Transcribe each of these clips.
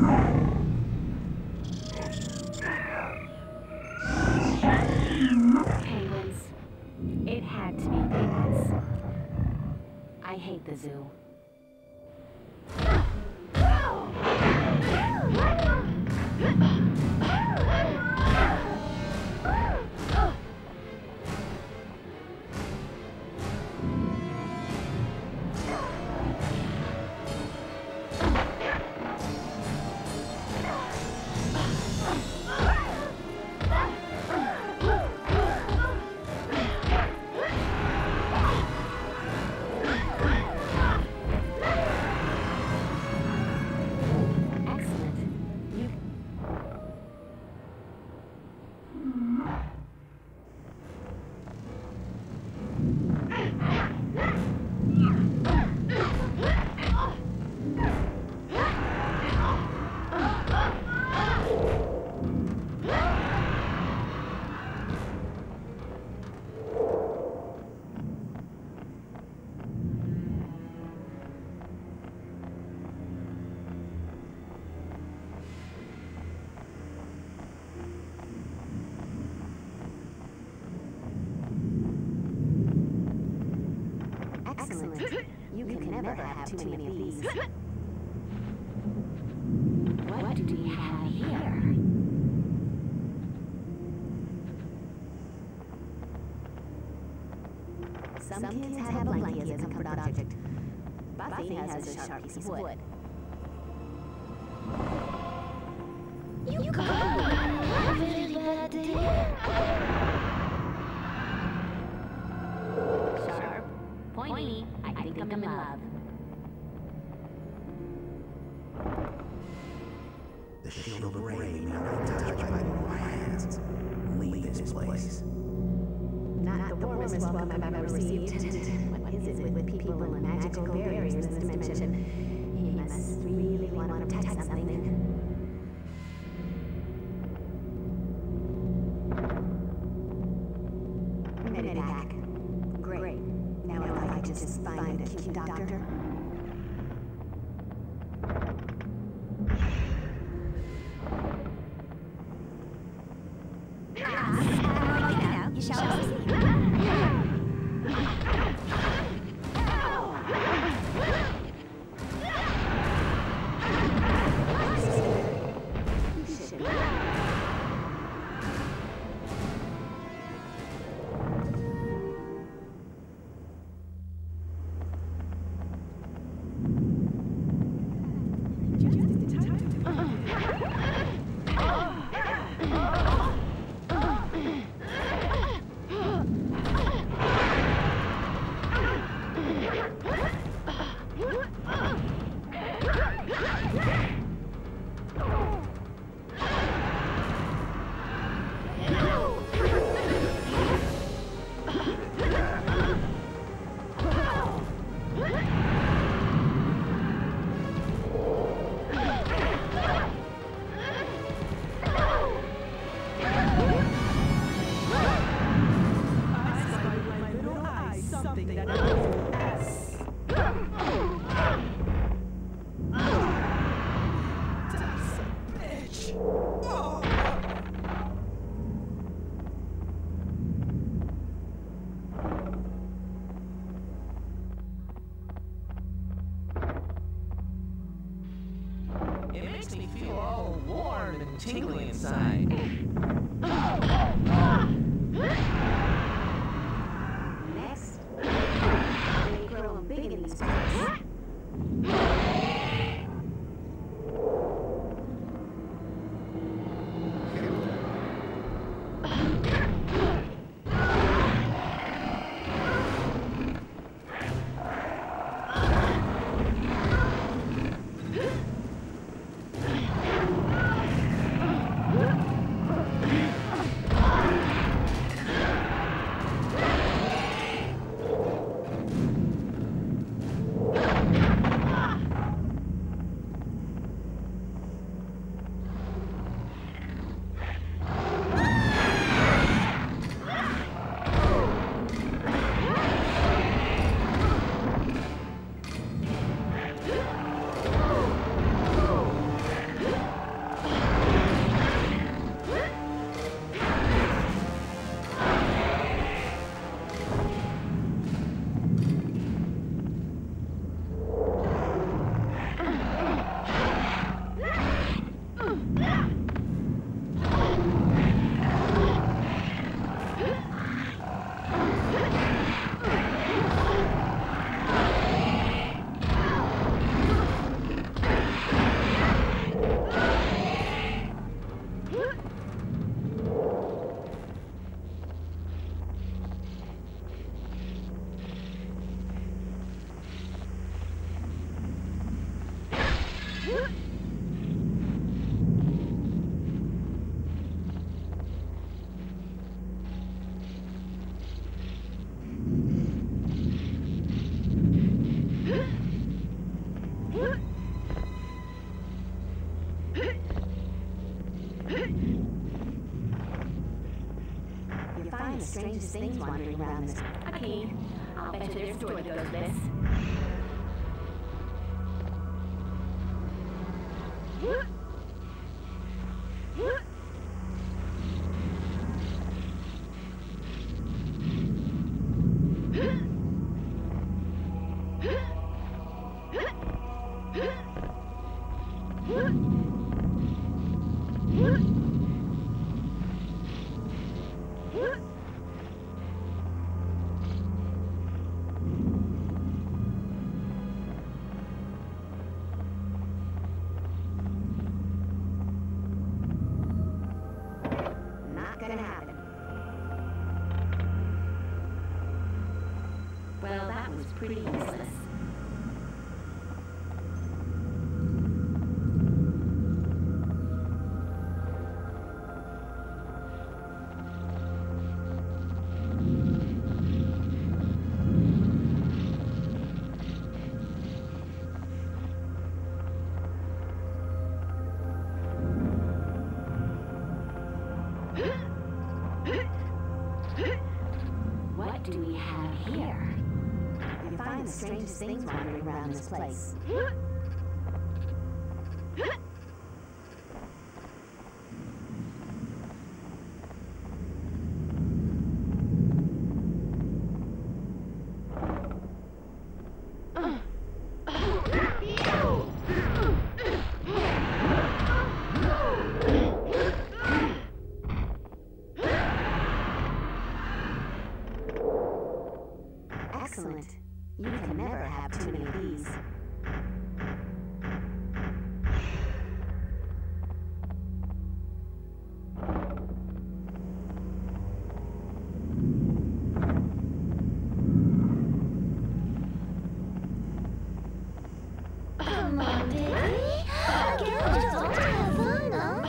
Penguins. It had to be penguins. I hate the zoo. You can never have too many of these. What do you have here? Some kids have a blankie as a comfort object. Buffy has a sharp piece of wood. You could have a really bad day. Sharp, pointy. I think I'm in love. The shield of Ray may not be touched by my hands. Leave this place. Not the warmest welcome I've ever received. What is it with people and magical barriers in this dimension? He must really want to protect something. Medivac. Great. Now if I could just find a cute doctor. You shall see. It makes me feel all warm and tingly inside. Next, they grow big in these parts. find the strangest things wandering around this. A key. I'll bet you there's a door that goes this. Not gonna happen. Well, that was pretty useless. What do we have here? You find the strangest things wandering around this place. Excellent. You can never have too many of these. Come on, baby. Can't we just all have fun, no?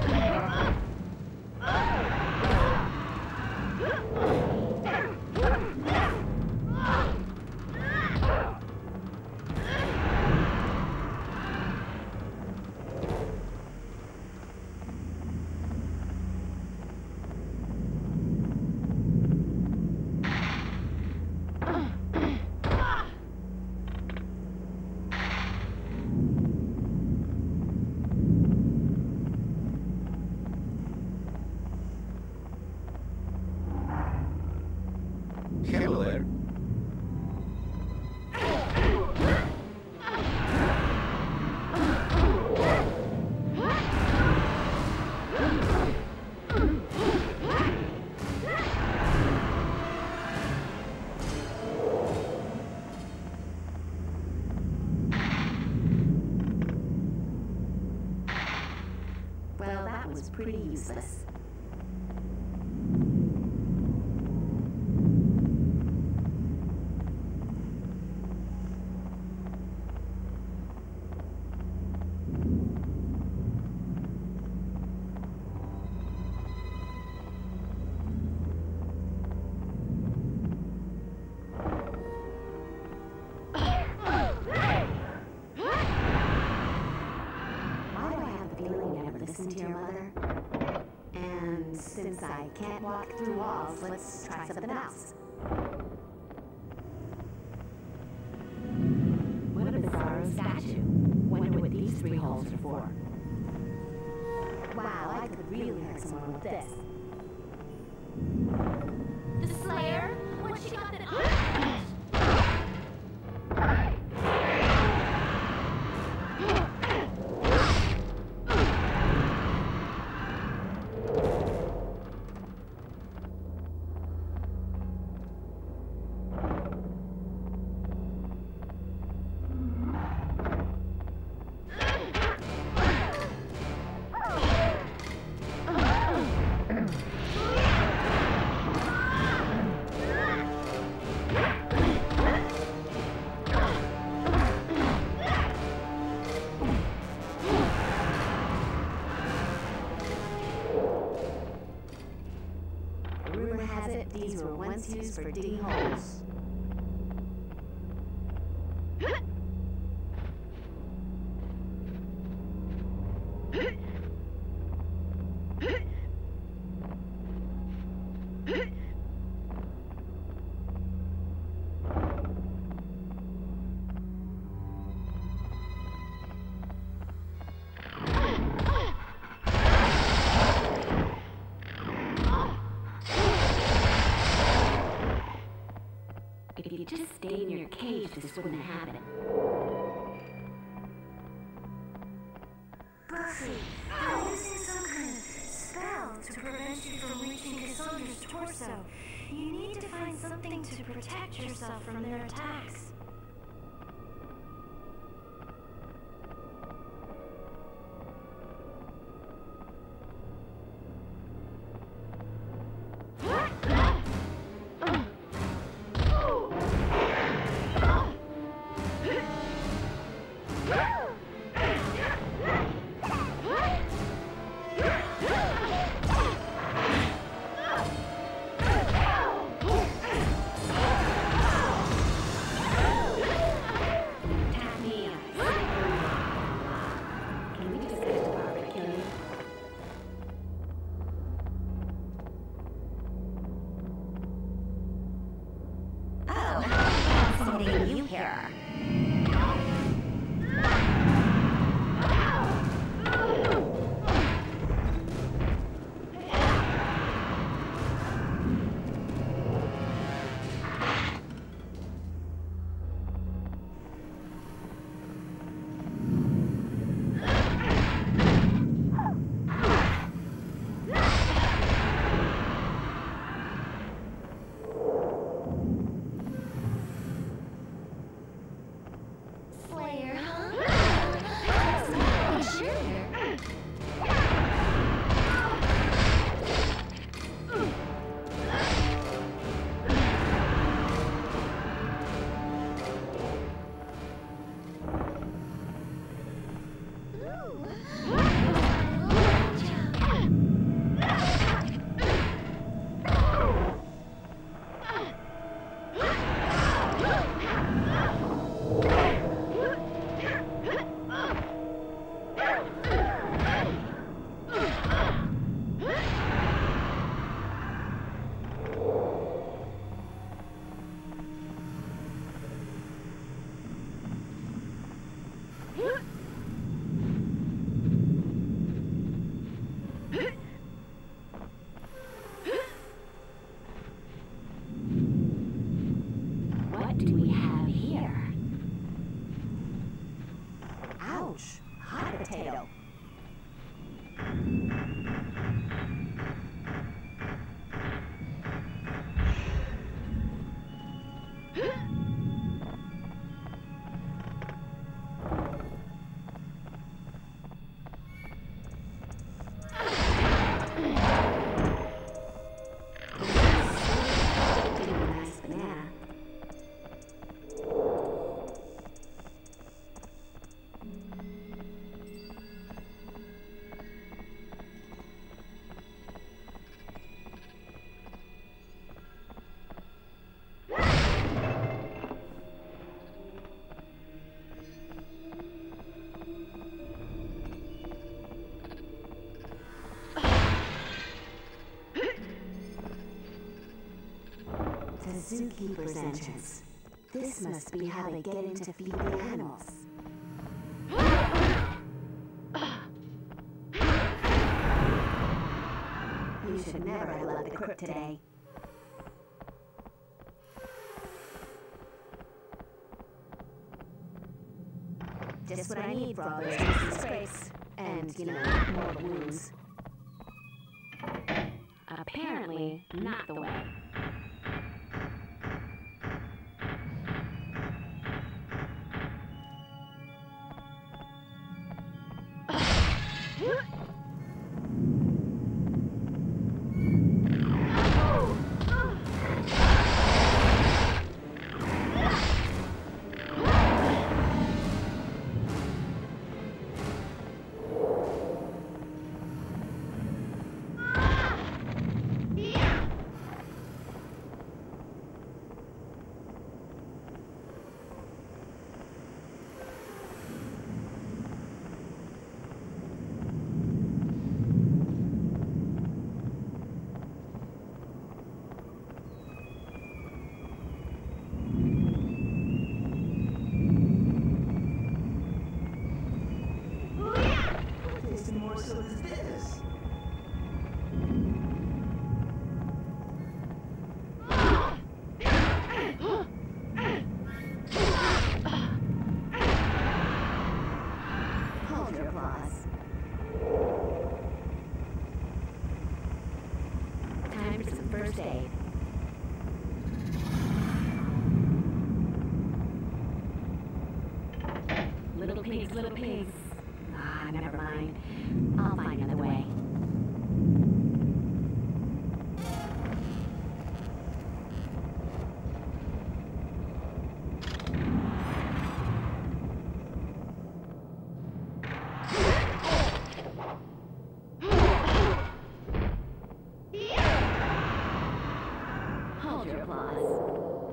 Hello there. Well, that was pretty useless. Why do I have the feeling you never listened to your mother? And since I can't walk through walls, let's try something else. What a bizarro statue. Wonder what these 3 holes are for. Wow, I could really hurt someone with this. The Slayer? What she got that I... Rumor has it these were once used for digging holes. this wouldn't happen. Buffy, they're using some kind of spell to prevent you from reaching Cassandra's torso. You need to find something to protect yourself from their attacks. You here. What do we have here? Ouch! Hot potato. Nice banana. The zookeeper's entrance. This must be how they get in to feed the animals. You should never have left the crypt today. Just what I need for all those juicy scrapes. And, you know, more wounds. Apparently, not the way. first aid. Little pigs, little pigs. Ah, never mind. I'll find another way. Hold your applause.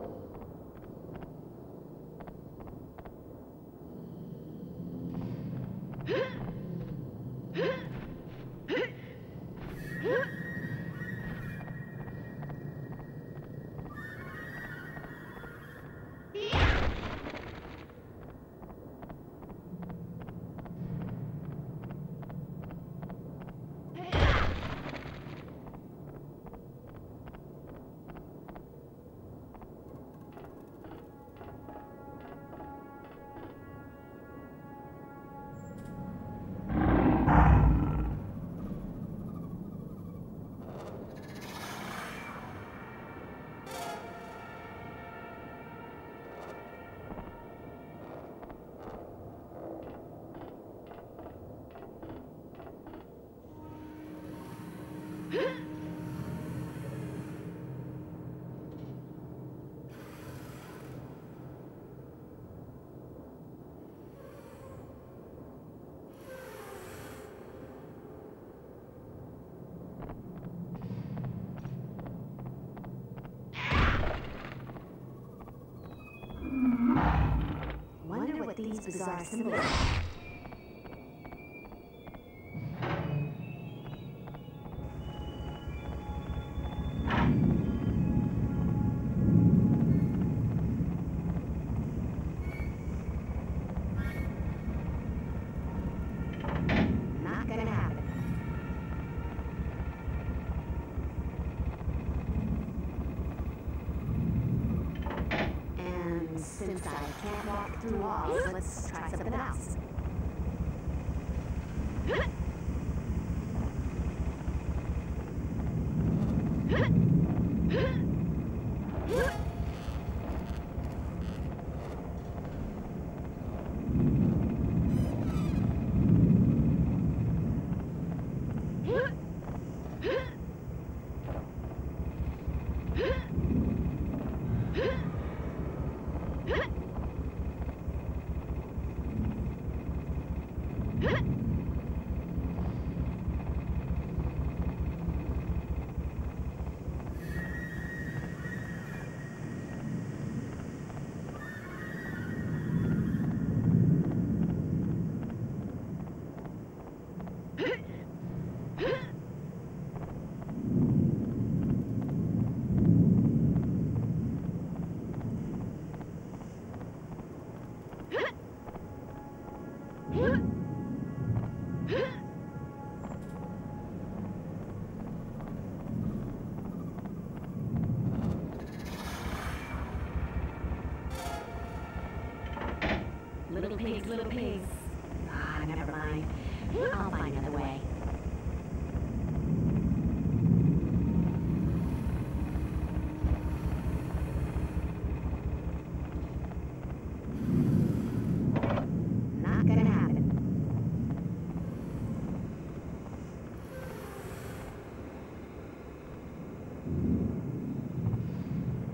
Wonder what these bizarre symbols are. Not gonna happen. And since I can't walk through walls, let's try something else. Little pigs, little pigs. Ah, never mind. I'll find another way. Not gonna happen.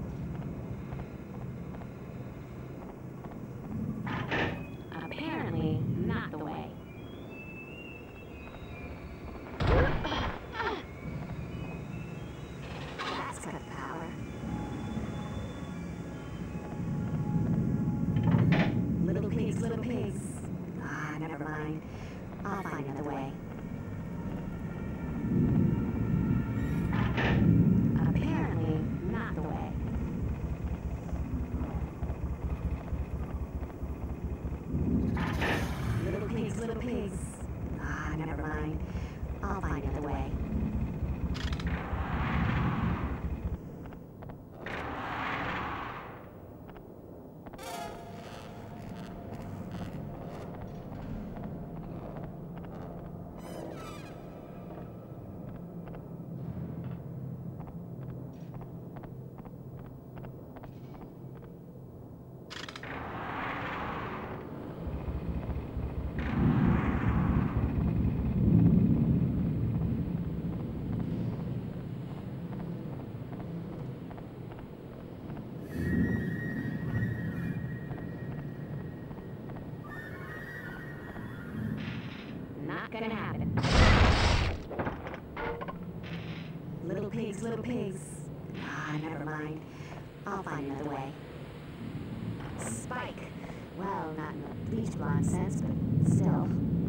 Apparently, happen. Little pigs, little pigs. Ah, never mind. I'll find another way. Spike. Well, not in the bleach blonde sense, but still.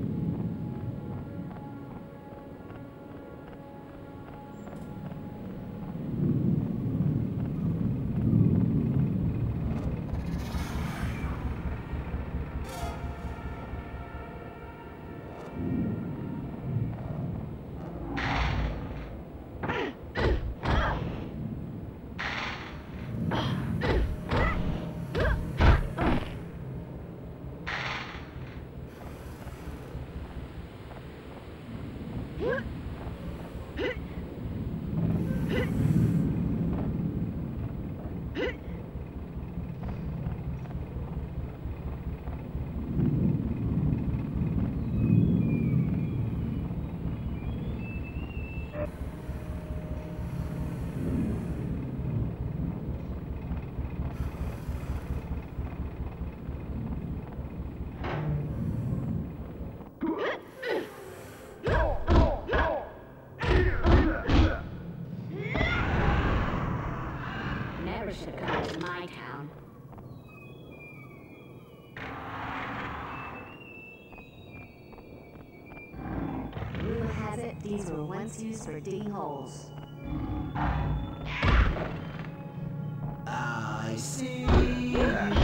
Never should have come to my town. Rumor has it these were once used for digging holes. I see you.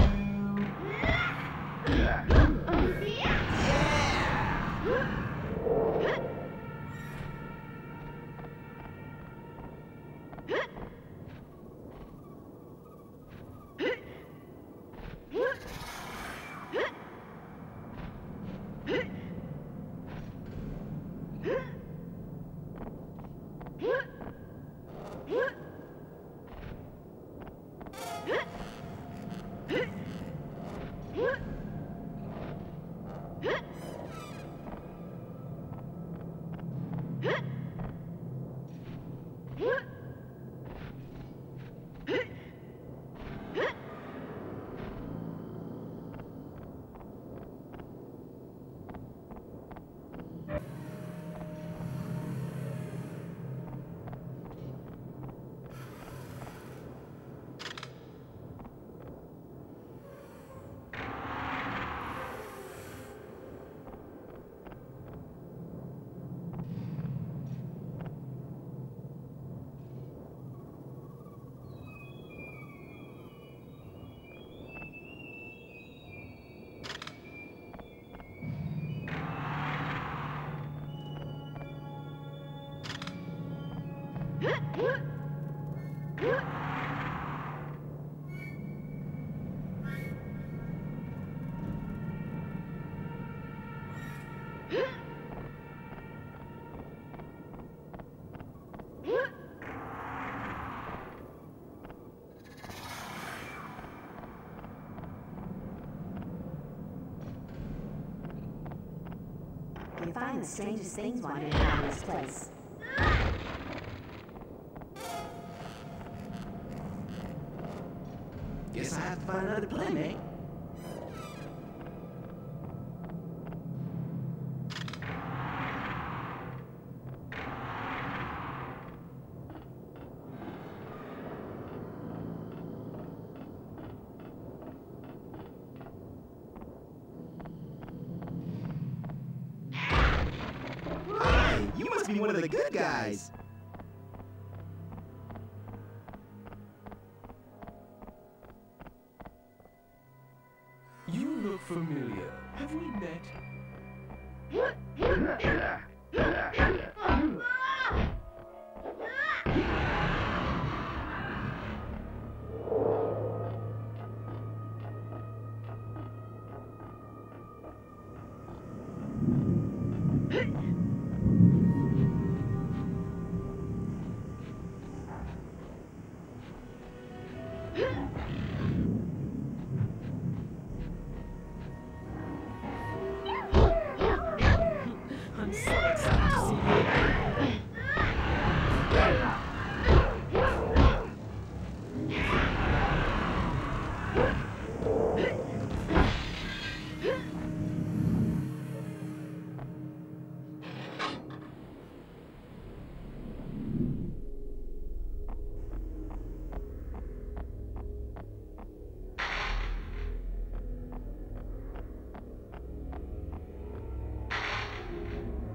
You find the strangest things wandering around this place. Guess I have to find another playmate. Hey, you must be one of the good guys. You look familiar. Have we met?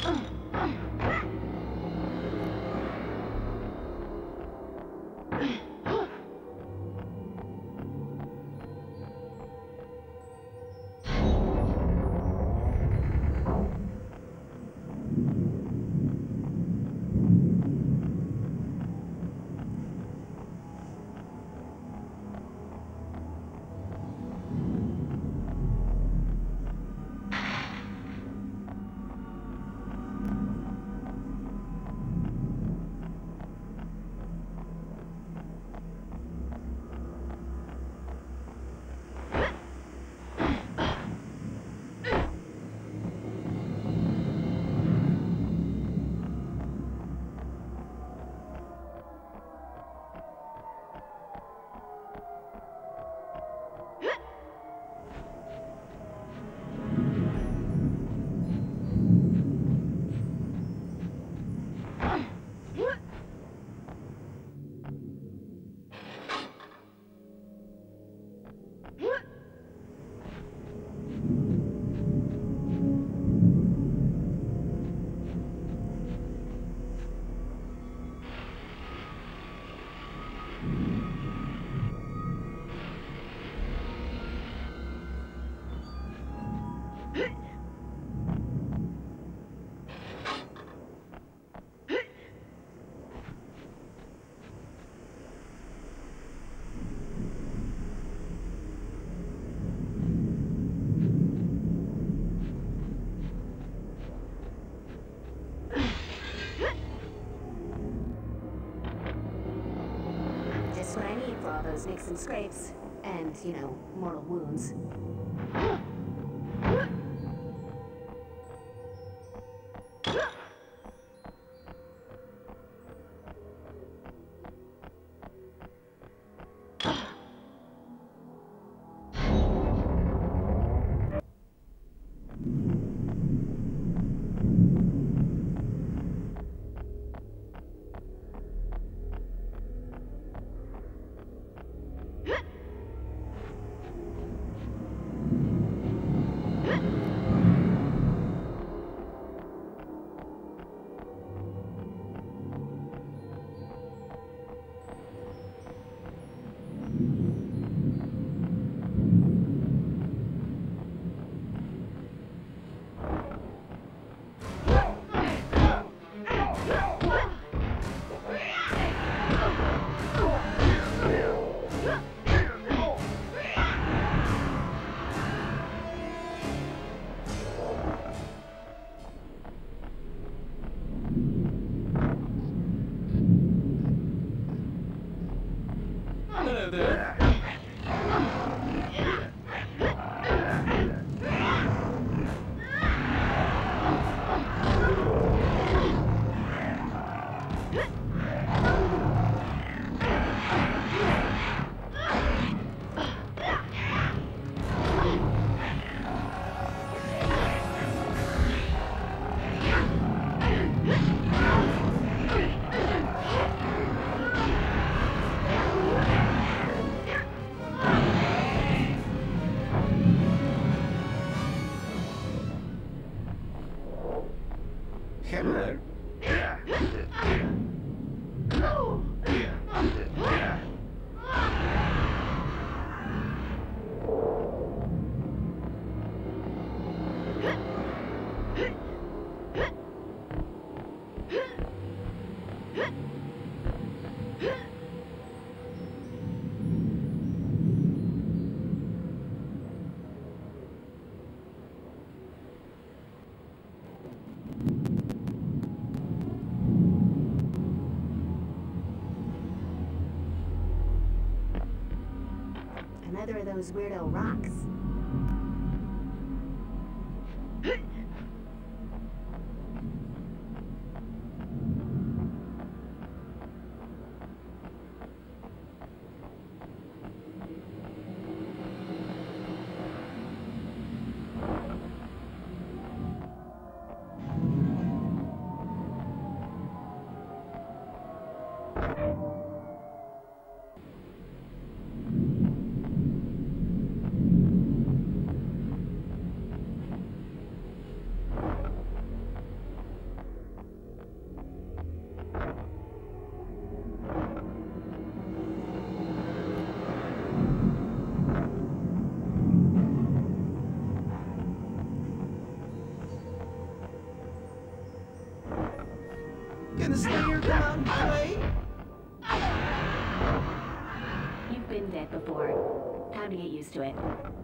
Just what I need for all those nicks and scrapes. And, you know, mortal wounds. Himmler. Another of those weirdo rocks. the Slayer come out and play? You've been dead before. Time to get used to it.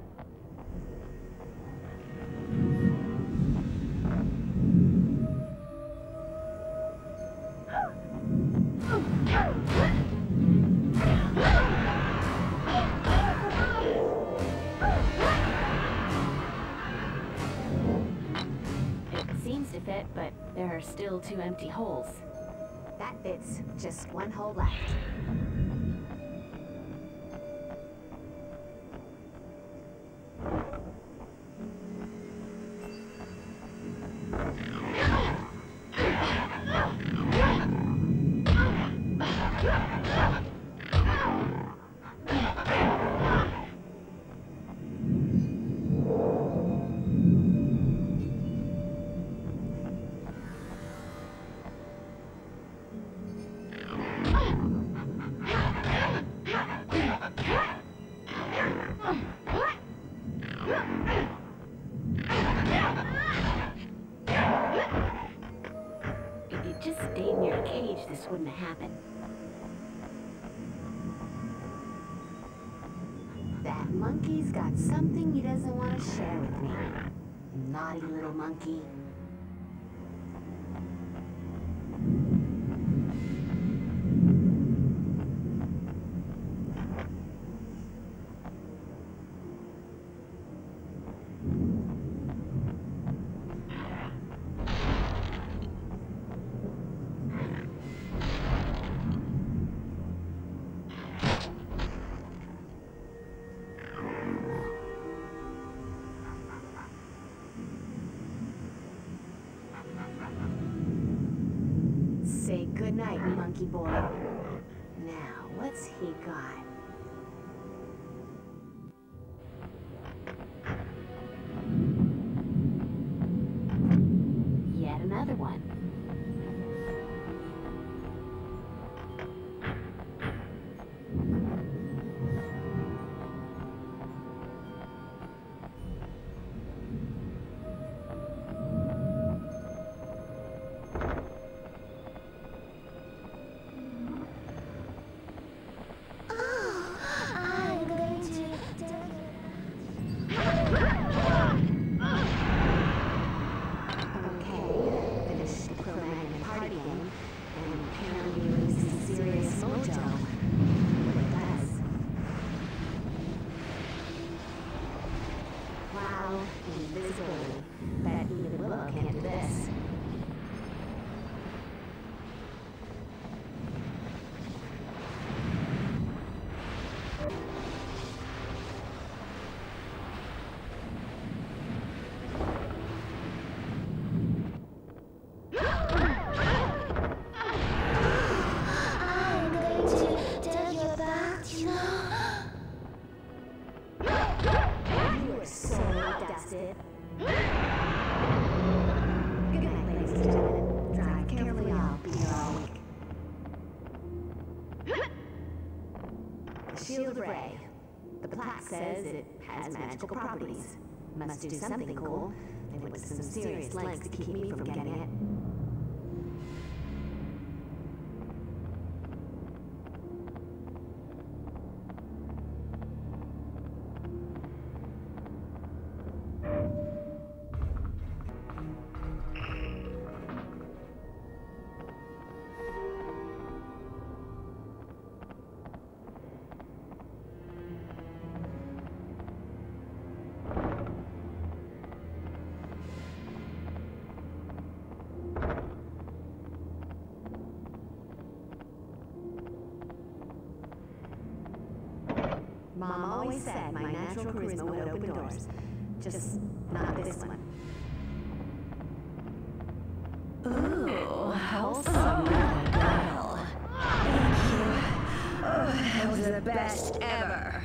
It seems to fit, but there are still 2 empty holes. That fits. Just one hole left. If you just stayed in your cage, this wouldn't have happened. That monkey's got something he doesn't want to share with me. Naughty little monkey. Say goodnight, monkey boy. Now, what's he got? Yet another one. I'm going to... Okay, finished the Cro-Magnon party game, and apparently releasing serious mojo. What it does. Wow, invisibility. Bet even Willow can't do this. I'm going to tell you about, you know... You are so dusted. Good night, ladies and gentlemen. Drive carefully, I'll be here all week. The Shield of Ray. The plaque says it has magical properties. Must do something cool, and it was some serious lengths to keep me from getting it. Mom always said my natural charisma would open doors. Just not this one. Ooh, wholesome little girl. Thank you. Oh, that was the best ever.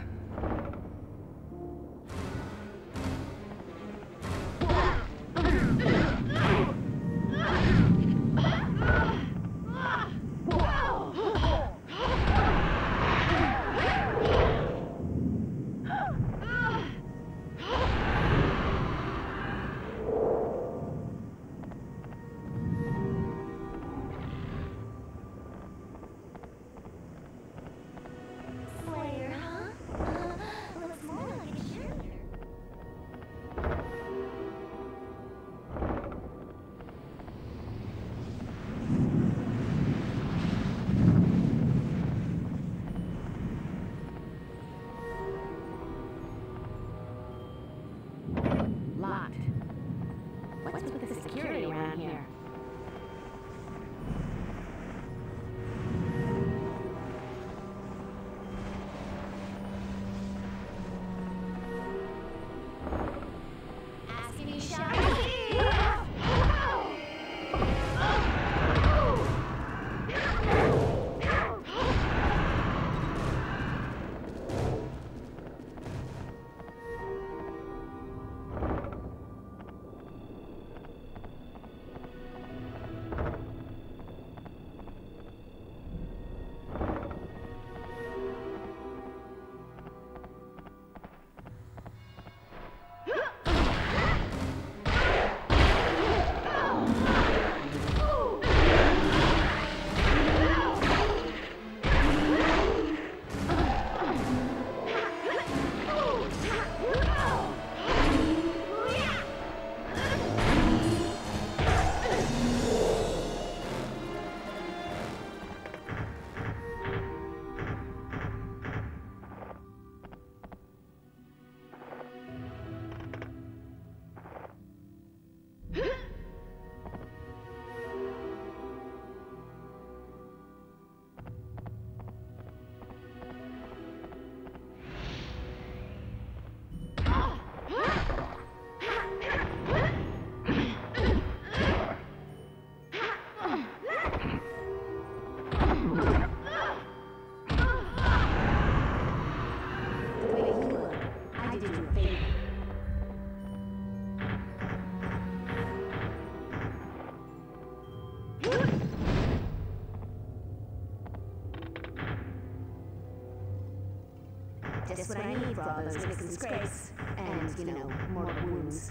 Just what I need for all those nicks and scrapes. And, you know, mortal wounds.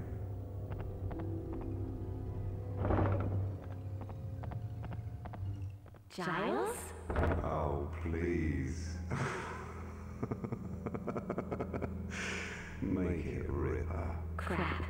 Giles? Oh, please. Make it Ripper. Crap.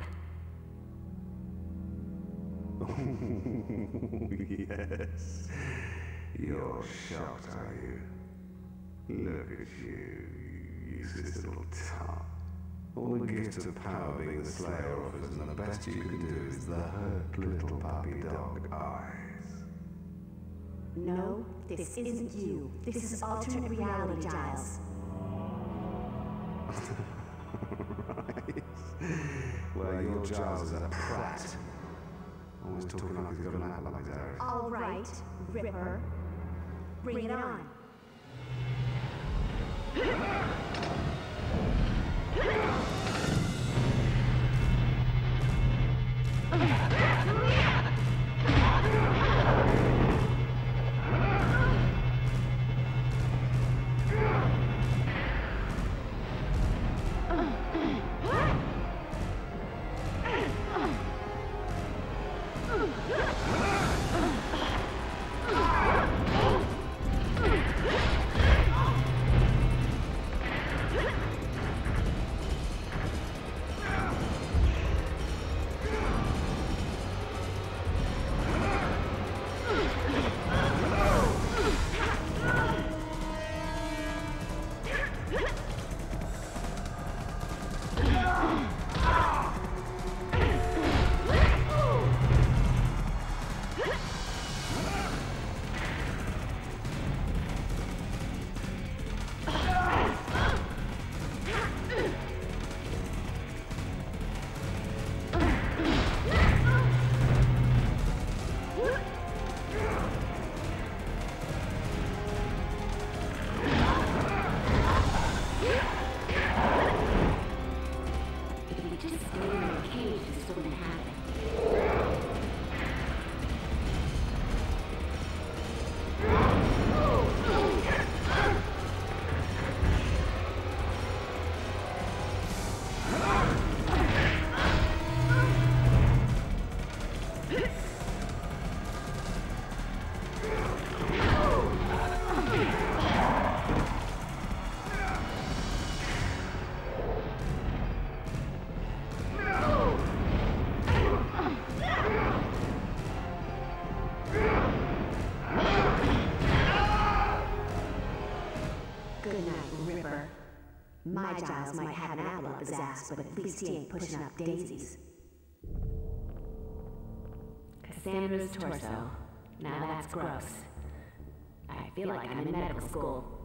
Yes. You're shocked, are you? Look at you, you useless little tart. All the gifts of power being the Slayer offers, and the best you can do is the hurt little puppy dog eyes. No, this isn't you. This is alternate reality, Giles. Right. Well, your Giles is a prat. Always talking like he's got an apple like that. All right, Ripper. Bring it on. My Giles might have an apple up his ass, but at least he ain't pushing up daisies. Cassandra's torso. Now that's gross. I feel like I'm in medical school.